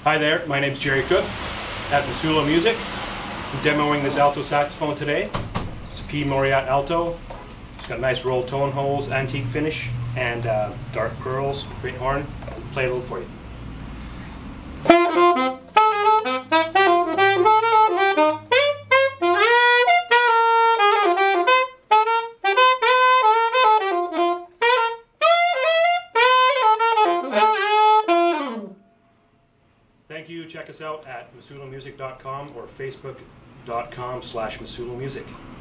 Hi there, my name's Jerry Cook at Missoula Music. I'm demoing this alto saxophone today. It's a P Mauriat Alto. It's got nice roll tone holes, antique finish, and dark pearls, great horn. I'll play a little for you. Thank you. Check us out at missoulamusic.com or facebook.com/missoulamusic.